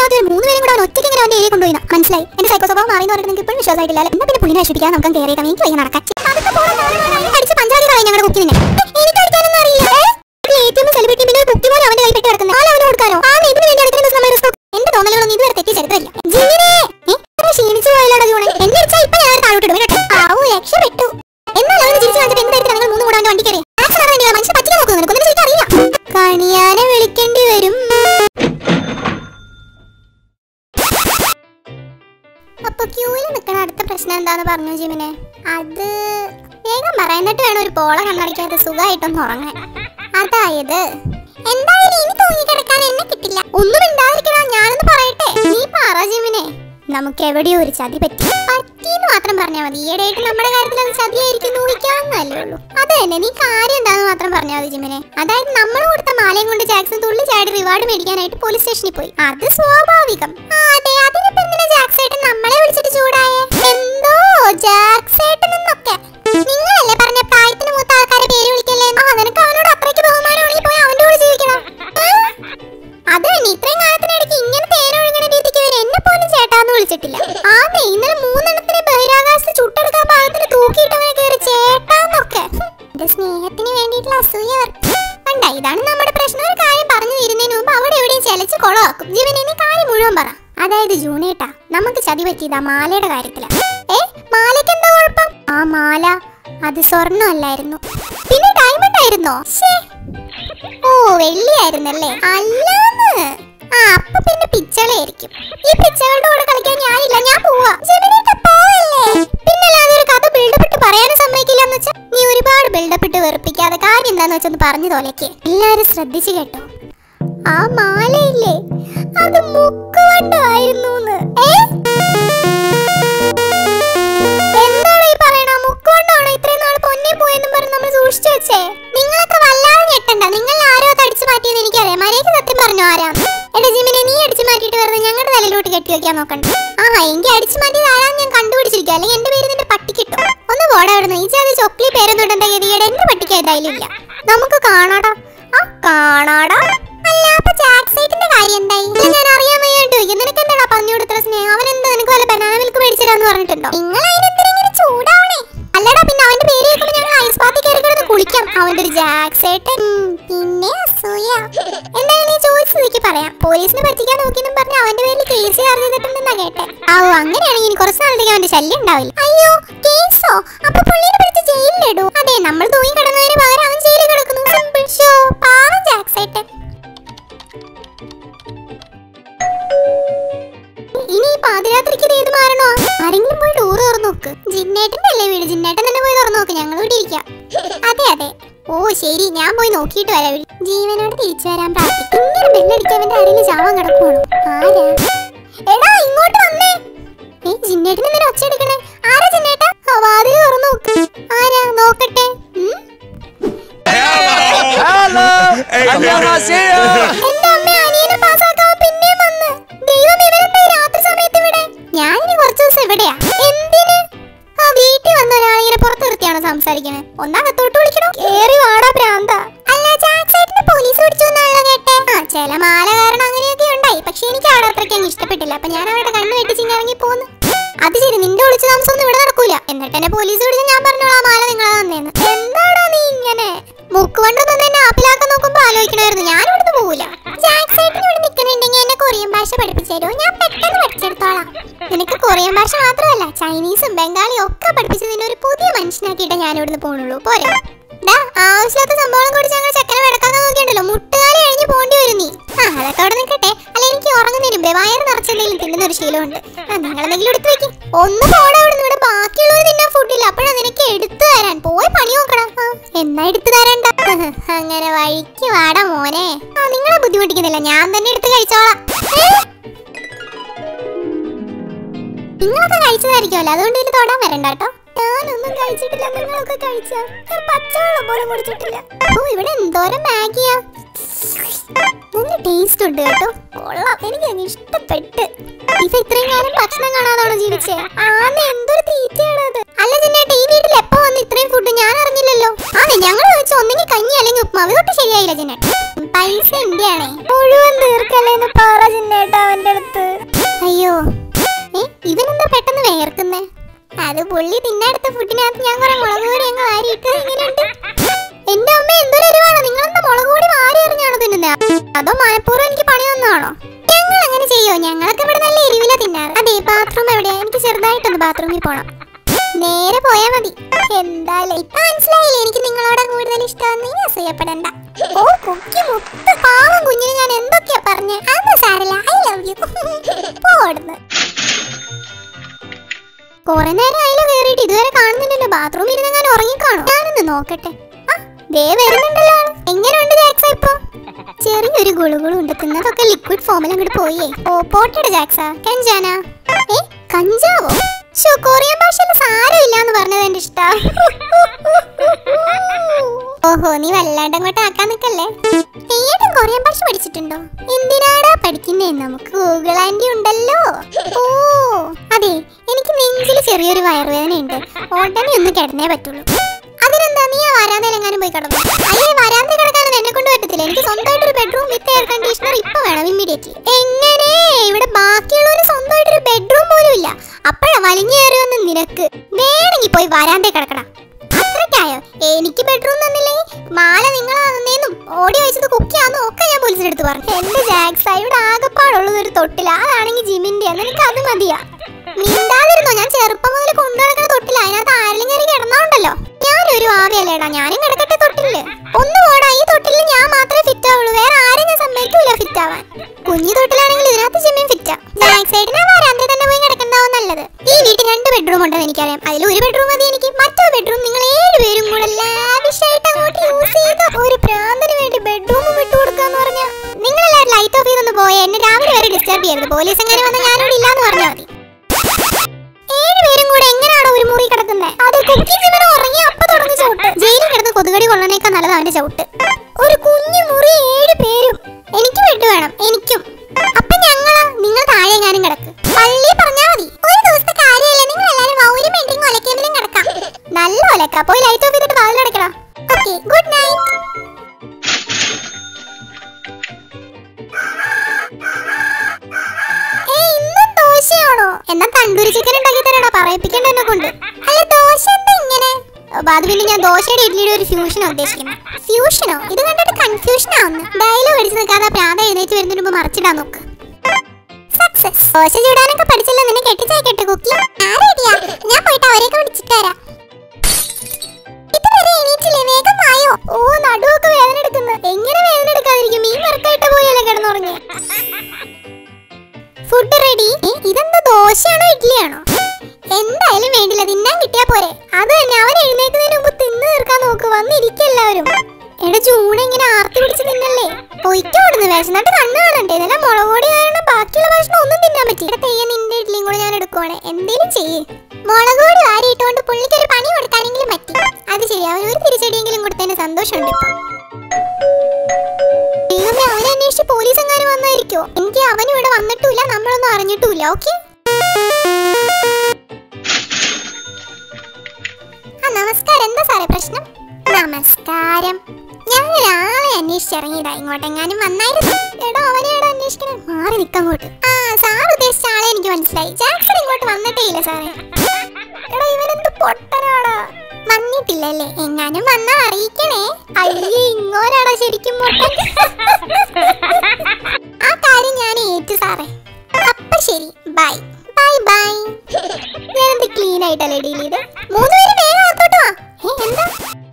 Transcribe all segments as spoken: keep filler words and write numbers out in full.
ഇല്ലാത്ത മൂന്ന് പേരും കൂടെ അവൻ ഒറ്റയ്ക്ക് ഇങ്ങനെ അവന്റെ ഏരിയ കൊണ്ടുപോയി മനസ്സിലായി. എന്റെ സൈക്കോ സ്വഭാവം മാറി എന്ന് പറഞ്ഞിട്ട് നിങ്ങൾക്ക് ഇപ്പോഴും വിശ്വാസമായിട്ടില്ല. എന്നാ പിന്നെ പുള്ളിനെ നശിപ്പിക്കാൻ നമുക്ക് കയറിയേക്കാം. എനിക്ക് വയ്യ നടക്കാൻ. അടിച്ച് പഞ്ചായത്ത് കളയും ഞങ്ങളുടെ കുക്കിനെ. എനിക്ക് അടിക്കാനൊന്നും അറിയില്ല. ഏറ്റവും സെലിബ്രിറ്റി പിന്നെ ഒരു കുട്ടി പോലും അവന്റെ കൈ പെട്ടി കിടക്കുന്നത്. ആൾ അവന് കൊടുക്കാനോ? ആ ഇതിന് വേണ്ടി അടുക്കുന്ന സമയം എന്റെ തോന്നലുകളൊന്നും ഇതുവരെ തെറ്റി ചരിത്രമില്ല. ജിമിനെ ക്ഷീണിച്ചു പോയല്ലോടാ ജൂണെ. എന്നെ അടിച്ചാൽ ഇപ്പൊ ഞാൻ താഴോട്ടിടും കേട്ടോ. ആവൂ രക്ഷപ്പെട്ടു. എന്നാൽ അവന് ചിരിച്ചു കാണിച്ചപ്പോൾ എന്ത് തരത്തിൽ നിങ്ങൾ മൂന്ന് കൂടെ അവന്റെ വണ്ടി കയറി മനുഷ്യ പറ്റിക്കാൻ നോക്കുന്നു. നിനക്കൊന്നും ശരിക്കും അറിയില്ല. കണിയാനെ വിളിക്കേണ്ടി വരും. അപ്പൊ ക്യൂവിൽ നിൽക്കണ അടുത്ത പ്രശ്നം എന്താന്ന് പറഞ്ഞു ജിമിനെ? അത് വേഗം പറയുന്നിട്ട് വേണം ഒരു പോള കണ്ണടിക്കാത്ത സുഖമായിട്ടൊന്നും ഉറങ്ങാൻ. അതായത് എന്തായാലും ഇനി തൂങ്ങിക്കിടക്കാൻ എന്നെ കിട്ടില്ല. ഒന്നും ഉണ്ടായിരിക്കണം. ഞാനൊന്ന് പറയട്ടെ. നീ പറ ജിമിനെ. നമുക്ക് എവിടെയോ ഒരു ചതി പറ്റി പറ്റിന്ന് മാത്രം പറഞ്ഞാൽ മതി. ഈയിടെയായിട്ട് നമ്മുടെ കാര്യത്തിൽ അത് ചതിയായിരിക്കും ഊഹിക്കാവുന്നല്ലേ ഉള്ളൂ. അത് തന്നെ നീ കാര്യം എന്താന്ന് മാത്രം പറഞ്ഞാൽ മതി ജിമിനെ. അതായത് നമ്മൾ കൊടുത്ത മാലയും കൊണ്ട് ജാക്സൺ തുള്ളി ചാടി റിവാർഡ് മേടിക്കാനായിട്ട് പോലീസ് സ്റ്റേഷനിൽ പോയി. അത് സ്വാഭാവികം. അതെ, അതിനിപ്പോ എന്തിനാ ജാക്സേട്ടൻ നമ്മളെ വിളിച്ചിട്ട് ചൂടായേ? എന്തോ ജാക്സേട്ടൻ എന്നൊക്കെ നിങ്ങളല്ലേ പറഞ്ഞ പ്രായത്തിന് മൂത്ത ആൾക്കാരെ പേര് വിളിക്കല്ലേ? ആ നിനക്ക് അവനോട് അത്രയ്ക്ക് ബഹുമാനമാണെങ്കിൽ പോയി അവന്റെ കൂടെ ജീവിക്കണം. അത് തന്നെ ഇത്രയും കാലത്തിനിടയ്ക്ക് ഇങ്ങനെ തേനൊഴുകണ രീതിക്ക് വരെ എന്നെ പോലും ചേട്ടാന്ന് വിളിച്ചിട്ടില്ല. ആന്നേ ഇന്നലെ മൂന്നെണ്ണത്തിന് ബഹിരാകാശത്ത് ചുട്ടെടുക്കാൻ പാകത്തിന് തൂക്കിയിട്ടവനെ കയറി ചേട്ടാന്നൊക്കെ. എന്റെ സ്നേഹത്തിന് വേണ്ടിയിട്ടുള്ള അസൂയ കണ്ട. ഇതാണ് നമ്മുടെ പ്രശ്നം. ഒരു കാര്യം പറഞ്ഞു തീരുന്നതിന് മുമ്പ് അവിടെ എവിടെയും ചെലച്ച് കൊളവാക്കും. ജീവനെ നീ കാര്യം മുഴുവൻ പറ. അതായത് ജൂണേട്ടാ നമുക്ക് ചതി പറ്റിയതാ മാലയുടെ കാര്യത്തില. ഏ മാലയ്ക്ക് എന്താ കുഴപ്പം? ആ മാല അത് സ്വർണ്ണം അല്ലായിരുന്നു, പിന്നെ ഡയമണ്ട് ആയിരുന്നോ? ഓ വെള്ളിയായിരുന്നല്ലേ? അല്ലാന്ന്. ആ അപ്പൊ പിന്നെ പിച്ചളയായിരിക്കും. ഈ പിച്ചകളുടെ കൂടെ കളിക്കാൻ ഞാനില്ല, ഞാൻ പോവാ. പിന്നല്ലാതെ ഒരു കഥ ബിൽഡപ്പിട്ട് പറയാനും സമ്മതിക്കില്ലെന്ന് വെച്ചാ നീ ഒരുപാട് ബിൽഡപ്പിട്ട് വെറുപ്പിക്കാതെ കാര്യം എന്താന്ന് വെച്ചൊന്ന് പറഞ്ഞു തോലക്ക്. എല്ലാരും ശ്രദ്ധിച്ചു കേട്ടോ. ആ മാലയില്ലേ അത് മുക്കുവണ്ടായിരുന്നു. എന്താണ് ഈ പറയണ? മുക്കുവണ്ടാണോ ഇത്രയും നാൾ പൊന്നി പോയെന്നും പറഞ്ഞ് നമ്മൾ സൂക്ഷിച്ചു വെച്ചേ? നിങ്ങളൊക്കെ വല്ലാതെ ഞെട്ടണ്ട. നിങ്ങൾ ആരോ അത് അടിച്ചു മാറ്റിയെന്ന് എനിക്കറിയാം. മര്യാദ സത്യം പറഞ്ഞു ആരാ? എടാ ജിമിനെ നീ അടിച്ചു മാറ്റിയിട്ട് വെറുതെ ഞങ്ങളുടെ തലയിലോട്ട് കെട്ടി വെക്കാൻ നോക്കണ്ട. ആ എങ്കിൽ അടിച്ചു മാറ്റിയത് ആരാന്ന് ഞാൻ കണ്ടുപിടിച്ചിരിക്കും. അല്ലെങ്കിൽ എന്റെ പേര് നിന്റെ പട്ടി കിട്ടും. ഒന്ന് പോടാ അവിടുന്ന്. ഈ ചാതി ചൊക്ലി പേരൊന്നും ഇടണ്ട ഗതിയുടെ എന്റെ പട്ടിക്ക് ഏതായാലും ഇല്ല. നമുക്ക് കാണാടാ. ആ കാണാടാ. അല്ല അപ്പൊ ജാക്സൈറ്റിന്റെ കാര്യം എന്തായി? ഞാൻ അറിയാൻ വയ്യാണ്ട് ചോദിക്കും. നിനക്ക് എന്താടാ പന്നിയോട് ഇത്ര സ്നേഹം? അവൻ എന്താ നിനക്ക് വല്ല ബനാന മിൽക്ക് മേടിച്ചിരാന്ന് പറഞ്ഞിട്ടുണ്ടോ? നിങ്ങൾ അതിനെന്തിനെ ചൂടാവണേ? അല്ലടാ പിന്നെ അവന്റെ പേര് കേൾക്കുമ്പോ ഞങ്ങൾ ഐസ് ബാത്തിൽ കയറി കിടന്ന് കുളിക്കാം. അവന്റെ ഒരു ജാക്സൈറ്റൻ പിന്നെ അസൂയ. എന്തായാലും നീ ചോദിച്ചതിക്ക് പറയാം. പോലീസിനെ പറ്റിക്കാൻ നോക്കിയെന്നും പറഞ്ഞ് അവന്റെ പേരിൽ കേസ് ചാർജ് ചെയ്തിട്ടുണ്ടെന്നാ കേട്ടെ. ഓ അങ്ങനെയാണെങ്കിൽ ഇനി കുറച്ച് നാളത്തേക്ക് അവന്റെ ശല്യം ഉണ്ടാവില്ല. അയ്യോ കേസോ? അപ്പൊ പുള്ളിനെ പിടിച്ച് ജയിലിലിടൂ? അതെ, നമ്മൾ തൂങ്ങി കിടന്നതിന് പകരം അവൻ ജയിലിൽ കിടക്കുന്നു. സിമ്പിൾ. ഷോ പാവം ജാക്സൈറ്റൻ. ഇനി ഈ പാതിരാത്രിക്ക് ഏത് മാറണോ? ആരെങ്കിലും പോയി ഡോറ് തുറന്നു നോക്ക്. ജിന്നേട്ടന്റെ അല്ലേ വീട്? ജിന്നേട്ടൻ തന്നെ പോയി തുറന്നു നോക്ക്. ഞങ്ങൾ ഇവിടെ ഇരിക്കാം. അതെ അതെ. ഓ ശരി, ഞാൻ പോയി നോക്കിയിട്ട് വരാം. ജീവനോട് തിരിച്ചു വരാൻ പ്രാർത്ഥിക്കും. ഇങ്ങനെ ബെല്ലടിക്കാൻ വേണ്ടി ആരെങ്കിലും ചാവാൻ കിടക്കുവാണോ? ആരാ? എടാ ഇങ്ങോട്ട് വന്നേ. ഏ ജിന്നേട്ടൻ എന്തിനാ ഒച്ച എടുക്കണേ? ആരാ ജിന്നേട്ടാ? വാതിൽ തുറന്നു നോക്ക്. ആരാ നോക്കട്ടെ. എന്റെ അമ്മ അനിയനെ പാസ്സാക്കാൻ പിന്നെയും വന്ന്. ദൈവം ഇവരെന്താ രാത്രി സമയത്ത് ഇവിടെ? ഞാനിനി കുറച്ച് ദിവസം എവിടെയാ? എന്തിന്? ആ വീട്ടിൽ വന്ന ഒരാളിങ്ങനെ പുറത്ത് നിർത്തിയാണോ സംസാരിക്കണേ? ഒന്നകത്തോട്ട് വിളിക്കണോ? കേറി വാടാ പ്രാന്ത. അല്ല ജാക്സൈറ്റിനെ പോലീസ് പിടിച്ചു എന്നാണല്ലോ കേട്ടെ. ആ ചില മാല കാരണം അങ്ങനെയൊക്കെ ഉണ്ടായി. പക്ഷെ എനിക്ക് അവിടെ അത്രയ്ക്ക് അങ്ങ് ഇഷ്ടപ്പെട്ടില്ല. അപ്പൊ ഞാൻ അവിടെ കണ്ണു വെട്ടിച്ചിറങ്ങി പോന്നു. അത് ശരി, നിന്റെ ഒളിച്ചു താമസം ഒന്നും ഇവിടെ നടക്കൂല. എന്നിട്ട് എന്നെ പോലീസ് പിടിച്ച് ഞാൻ പറഞ്ഞോളാം മാല നിങ്ങളെ തന്നേന്ന്. എന്താടാ നീ ഇങ്ങനെ മുക്ക് കൊണ്ടൊന്നും എന്നെ ആപ്പിലാക്കാൻ നോക്കുമ്പോ ആലോചിക്കണമായിരുന്നു. ഞാനിവിടുന്ന് പോകൂല. ജാക്സൈറ്റിന് ഇവിടെ നിൽക്കണുണ്ടെങ്കിൽ എന്നെ കൊറിയൻ ഭാഷ പഠിപ്പിച്ചു തരുമോ? ഞാൻ പെട്ടെന്ന് പഠിച്ചെടുത്തോളാം. നിനക്ക് കൊറിയൻ ഭാഷ മാത്രമല്ല ചൈനീസും ബംഗാളിയും ഒക്കെ പഠിപ്പിച്ച് നിന്നെ ഒരു പുതിയ മനുഷ്യനാക്കിയിട്ടേ ഞാൻ ഇവിടുന്ന് പോണുള്ളൂ. പോരാ ആവശ്യമില്ലാത്ത സംഭവം കൂടി ഞങ്ങൾ ചെക്കനെ വിടക്കാന്ന് നോക്കിയുണ്ടല്ലോ. മുട്ടുകാലി കഴിഞ്ഞ് പോണ്ടി വരും നീ. ആ അതൊക്കെ അവിടെ നിൽക്കട്ടെ. അല്ല എനിക്ക് ഉറങ്ങുന്നതിന് മുമ്പേ വയറ് നിറച്ചെന്തെങ്കിലും തിന്നുന്ന ഒരു ശീലമുണ്ട്. ആ നിങ്ങളെന്തെങ്കിലും എടുത്ത് വെക്കും. ഒന്ന് പോടാ അവിടെ. ഇവിടെ ബാക്കിയുള്ളവർ തിന്നാൻ ഫുഡില്ല. അപ്പോഴാ നിനക്ക് എടുത്തു തരാൻ. പോയി പണി നോക്കടാ. എന്നാ എടുത്തു തരണ്ട. അങ്ങനെ വഴിക്ക് വാടാ മോനെ. ആ നിങ്ങളെ ബുദ്ധിമുട്ടിക്കുന്നില്ല, ഞാൻ തന്നെ എടുത്ത് കഴിച്ചോളാം. നിങ്ങളൊക്കെ കഴിച്ചതായിരിക്കുമല്ലോ, അതുകൊണ്ട് ഇതിൽ തൊടാൻ വരണ്ട കേട്ടോ. ഞാനൊന്നും കഴിച്ചിട്ടില്ല. നിങ്ങളൊക്കെ കഴിച്ചോ? പച്ചവെള്ളം പോലും കുടിച്ചിട്ടില്ല. ഓ ഇവിടെ എന്തോരം മാഗിയാ. നല്ല ടേസ്റ്റ് ഉണ്ട് കേട്ടോ. കൊള്ളാം, എനിക്ക് അങ്ങ് ഇഷ്ടപ്പെട്ട്. ഇത് ഇത്രയും കാലം ഭക്ഷണം കാണാതാണോ ജീവിച്ചേ? ആന്ന് എന്തൊരു തീറ്റയാണ് അത്. അല്ല ജിന്നേട്ട ഈ വീട്ടിൽ എപ്പോ വന്ന് ഇത്രയും ഫുഡ്? ഞാൻ അറിഞ്ഞില്ലല്ലോ. ആന്ന് ഞങ്ങൾ വെച്ച് ഒന്നെങ്കിൽ കഞ്ഞി അല്ലെങ്കിൽ ഉപ്മാവ്. ഇതൊട്ട് ശരിയായില്ല ജിന്നേട്ട. പൈസ എന്റെയാണേ. മുഴുവൻ തീർക്കല്ലേന്ന് പറ ജിന്നേട്ട അവന്റെ അടുത്ത്. അത് പുള്ളി തിന്നെടുത്ത ഫുഡിനകത്ത് ഞാൻ കുറെ മുളക് പൊടി അങ്ങ് വാരിയിട്ട് ഇങ്ങനെയുണ്ട്. എന്റെ അമ്മ എന്തൊരു എരിവാണോ, നിങ്ങളെന്താ മുളക് പൊടി വാരി എറിഞ്ഞാണോ തിന്നുന്നത്? അതോ മനപ്പൂർവ്വം എനിക്ക് പണി തന്നാണോ? ഞങ്ങൾ അങ്ങനെ ചെയ്യോ? ഞങ്ങളൊക്കെ ഇവിടെ നല്ല എരിവില തിന്നാറ്. അതെ, ബാത്റൂം എവിടെയാ? എനിക്ക് ചെറുതായിട്ടൊന്ന് ബാത്റൂമിൽ പോണം. നേരെ പോയാ മതി. എന്തായാലും ഇപ്പൊ മനസ്സിലായില്ലേ എനിക്ക് നിങ്ങളോട് കൂടുതൽ ഇഷ്ടം. നീ അസൂയപ്പെടണ്ട. ഓ കുക്കി മുത്ത് പാവം കുഞ്ഞിന് ഞാൻ എന്തൊക്കെയാ പറഞ്ഞേ? അതൊന്നും സാരല്ല. I love you. പോടുന്നു. കൊറേ നേരം അതില് കേറിയിട്ട് ഇതുവരെ കാണുന്നില്ലല്ലോ. ബാത്റൂമിൽ ഇരുന്ന് ഞാൻ ഉറങ്ങിക്കാണോ? ഞാനൊന്ന് നോക്കട്ടെ. ആ ദേ വരുന്നുണ്ടല്ലോ. എങ്ങനെയുണ്ട് ജാക്സ ഇപ്പൊ? ചെറിയൊരു ഗുളുഗുളു ഉണ്ട്. തിന്നതൊക്കെ ലിക്വിഡ് ഫോമിൽ അങ്ങോട്ട് പോയേ. ഓ പോട്ടെട ജാക്സ. കഞ്ചാന ഏ കഞ്ചാവോ? ഷോ കൊറിയൻ ഭാഷയിൽ സാരമില്ലാന്ന് പറഞ്ഞത് എന്റെ ഇഷ്ടാ. ഓഹോ നീ വല്ലാണ്ട് അങ്ങോട്ട് ആക്കാൻ നിക്കല്ലേ. ഏട്ടും കൊറിയൻ ഭാഷ പഠിച്ചിട്ടുണ്ടോ? എന്തിനാടാ പഠിക്കുന്നേ? നമുക്ക് ഗൂഗിൾ ആൻറ്റി ഉണ്ടല്ലോ. ഓ അതെ, എനിക്ക് നെഞ്ചിൽ ചെറിയൊരു വയറുവേദന ഉണ്ട്. ഉടനെ ഒന്ന് കിടന്നേ പറ്റുള്ളൂ. അതിനെന്താ, നീ ആ വരാന്തയിലെങ്ങാനും പോയി കിടന്നു? അയ്യേ, വരാന്ത കിടക്കാനൊന്നും എന്നെ കൊണ്ട് പറ്റത്തില്ല. എനിക്ക് സ്വന്തമായിട്ടൊരു ബെഡ്റൂം വിത്ത് എയർ കണ്ടീഷണർ ഇപ്പൊ വേണം, ഇമ്മീഡിയറ്റ്ലി. എങ്ങനെ? ഇവിടെ ബാക്കിയുള്ളവര് സ്വന്തമായിട്ടൊരു ബെഡ്റൂം പോലും ഇല്ല. അപ്പഴാ വലിഞ്ഞു കയറിയൊന്നും നിനക്ക്. വേണമെങ്കിൽ പോയി വരാന്തേ കിടക്കണം. അത്രയ്ക്കായോ? എനിക്ക് ബെഡ്റൂം തന്നില്ലേ മാല നിങ്ങളാണെന്നും ഓടി വെച്ചത് കുക്കിയാന്നും ഒക്കെ ഞാൻ പോലീസിന്റെ അടുത്ത് പറഞ്ഞു. എന്റെ ജാക്സ, ഇവിടെ ആകെപ്പാടുള്ളത് ഒരു തൊട്ടില്ല. അതാണെങ്കിൽ ജിമിന്റെ. നിനക്ക് അത് മതിയാ? മിണ്ടാതിരുന്നോ? ഞാൻ ചെറുപ്പം മുതൽ കൊണ്ടു നടക്കുന്ന തൊട്ടില്ല. അതിനകത്ത് ആരെങ്കിലും കയറി കിടന്നോണ്ടല്ലോ. ഞാനൊരു ആവിയല്ലേടാ, ഞാനും കിടക്കട്ടെ തൊട്ടില്. ഒന്നു പോടാ, ഈ തൊട്ടില് ഞാൻ മാത്രമേ ഫിറ്റ് ആവുള്ളൂ. വേറെ ആരും ഞാൻ സമ്മതിക്കൂല ഫിറ്റ് ആവാൻ. കുഞ്ഞു തൊട്ടിലാണെങ്കിൽ ഇതിനകത്ത് ജിമ്മിൻ ഫിറ്റാ. ബാക്ക് സൈഡിന് വരാന്തേ തന്നെ പോയി കിടക്കണ്ടാവും നല്ലത്. ഈ വീട്ടിൽ രണ്ട് ബെഡ്റൂം ഉണ്ടെന്ന് എനിക്കറിയാം. അതിൽ ഒരു ബെഡ്റൂം മതി എനിക്ക്. മറ്റൊരു ബെഡ്റൂം നിങ്ങൾ ഏഴുപേരും കൂടെ ലാവിഷായിട്ട് അങ്ങോട്ട് യൂസ് ചെയ്ത് ഒരു പ്രാന്തിന് വേണ്ടി ബെഡ്റൂം വിട്ടു കൊടുക്കാന്ന് പറഞ്ഞാൽ നിങ്ങളെല്ലാവരും ലൈറ്റ് ഓഫ് ചെയ്തൊന്ന് പോയേ. എന്നെ രാവിലെ വരെ ഡിസ്റ്റർബ് ചെയ്യരുത്. പോലീസ് എങ്ങനെ വന്നാൽ ഞാനിവിടെ ഇല്ലാന്ന് പറഞ്ഞാൽ മതി. ഏഴുപേരും കൂടെ എങ്ങനെയാണോ ഒരു മുറി കിടക്കുന്നത്? അത് കുക്കി ജിമ്മിന് ഉറങ്ങി അപ്പൊ തുടങ്ങി ചവിട്ട്. ജയിലിൽ കിടന്ന് കൊതുകടി കൊള്ളണേക്കാൾ നല്ലത് അവന്റെ ചവിട്ട്. ഒരു കുഞ്ഞു മുറി ഏഴ് പേരും. എനിക്ക് ബെഡ് വേണം, എനിക്കും. അപ്പൊ ഞങ്ങളാ? നിങ്ങൾ താഴെ എങ്ങാനും കിടക്ക്. പള്ളി പറഞ്ഞാ മതി. ഒരു ദിവസത്തെ കാര്യമല്ല. നിങ്ങൾ എല്ലാരും വൗരും പെയിന്റിങ് ഒലക്കെങ്കിലും കിടക്കാം. നല്ല ഒലക്ക. പോയി ലൈറ്റ് ഓഫ് ചെയ്തിട്ട് വാതിലടക്കണം. Okay, good night. ദോശയാണോ? എന്നാ തണ്ടൂരി ചിക്കൻ ഉണ്ടാക്കി തരാടാ. പറയിപ്പിക്കണ്ട എന്നെ കൊണ്ട്. അല്ല ദോശ എന്താ ഇങ്ങനെ? അത് പിന്നെ ഞാൻ ദോശയുടെ ഇഡ്ലിയുടെ ഒരു ഫ്യൂഷനോ ഉദ്ദേശിക്കുന്നത്. ഫ്യൂഷനോ? ഇത് കണ്ടിട്ട് കൺഫ്യൂഷൻ ആവുന്നു. ഡയലോഗ് അടിച്ച് നിൽക്കാതെ പ്രാന്ത എഴുന്നേറ്റ് വരുന്നതിന് മുമ്പ് മറിച്ചിടാൻ നോക്ക്. സക്സസ്. ദോശ ചൂടാനൊക്കെ പഠിച്ചല്ലോ. നിന്നെ കെട്ടിച്ചായി കെട്ട് കുക്കി. ആരേടിയാ? ഞാൻ പോയിട്ട് അവരെയൊക്കെ വിളിച്ചിട്ട് വരാം. ഇതുവരെ എണീറ്റില്ലേ? വേഗം വായോ. ഓ നടുവൊക്കെ വേദന എടുക്കുന്നു. എങ്ങനെ വേദന എടുക്കാതിരിക്കും? മീൻ വറുക്കായിട്ട പോലെയല്ലേ കിടന്നുറങ്ങി. Food ready. ഇതെന്താ ദോശയാണോ ഇഡ്ലിയാണോ? എന്തായാലും വേണ്ടില്ല, തിന്നാൻ കിട്ടിയാ പോരെ. അത് തന്നെ, അവൻ എഴുന്നേക്കുന്നതിന് മുമ്പ് തിന്ന് തീർക്കാൻ നോക്ക്. വന്നിരിക്കല്ലാവരും. എടാ ചൂട് ഇങ്ങനെ ആർത്തി പിടിച്ച് തിന്നല്ലേ. പൊയ്ക്കോടുന്നു. വിശന്നിട്ട് കണ്ണ് കാണണ്ടേ? ഇതെല്ലാം മുളക് പൊടി കാരണം ബാക്കിയുള്ള ഭക്ഷണം ഒന്നും തിന്നാൻ പറ്റി. ഇവിടെ തെയ്യ നിന്റെ ഇഡ്ലിയും കൂടെ ഞാൻ എടുക്കുവാണ്. എന്തേലും ചെയ്യേ. മുളക് പൊടി വാരിയിട്ടുകൊണ്ട് പുള്ളിക്ക് ഒരു പണി കൊടുക്കാനെങ്കിലും പറ്റി. അത് ശരി, അവൻ ഒരു തിരിച്ചടിയെങ്കിലും കൊടുത്തതിന് സന്തോഷമുണ്ട് ഇപ്പൊ. അവനെ അന്വേഷിച്ച് പോലീസ് എങ്ങാനും വന്നായിരിക്കോ? എനിക്ക് അവനും ഇവിടെ വന്നിട്ടില്ല, നമ്മളൊന്നും അറിഞ്ഞിട്ടില്ല. ഓക്കെ. ആ നമസ്കാരം. എന്താ സാറേ പ്രശ്നം? നമസ്കാരം. ഞാൻ ഒരാളെ അന്വേഷിച്ചിറങ്ങിയതാ. ഇങ്ങോട്ടെങ്ങാനും വന്നായിരുന്നു. എടോ അവനെയാടോ അന്വേഷിക്കണം. മാറി നിക്കങ്ങോട്ട്. ആ സാർ ഉദ്ദേശിച്ച ആളെ എനിക്ക് മനസ്സിലായി. ജാക്സൺ ഇങ്ങോട്ട് വന്നിട്ടേ ഇല്ല സാറേ. എടോ ഇവനെന്ത് പൊട്ടനാടാ. വന്നിട്ടില്ലല്ലേ? എങ്ങാനും വന്നാ അറിയിക്കണേ. അയ്യേ, ഇങ്ങോരാടാ ശരിക്കും പൊട്ടൻ. ആ കാര്യം ഞാൻ ഏറ്റു സാറേ. അപ്പൊ ശരി, ബൈ ബൈ ബൈ. ഞാനെന്ത് ക്ലീൻ ആയിട്ടല്ലേ ഡീൽ ചെയ്ത്. മൂന്ന് പേര് വേഗം അകത്തോട്ട് വാ. എന്താ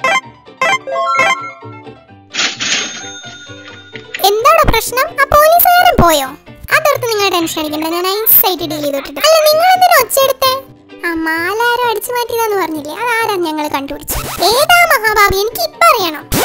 എന്താണോ പ്രശ്നം? ആ പോലീസുകാരൻ പോയോ? അതോർത്ത് നിങ്ങൾ ടെൻഷൻ അടിക്കണ്ട. ഞാൻ നൈസായിട്ട് ഡീൽ ചെയ്തോട്ടിട്ട്. അല്ല നിങ്ങൾ എന്തിനാ ഒച്ചയെടുത്തേ? ആ മാലാരം അടിച്ചു മാറ്റിയതാന്ന് പറഞ്ഞില്ലേ? അതാരാ ഞങ്ങൾ കണ്ടുപിടിച്ചു. ഏതാ മഹാഭാവി? എനിക്ക് ഇപ്പൊ അറിയണം.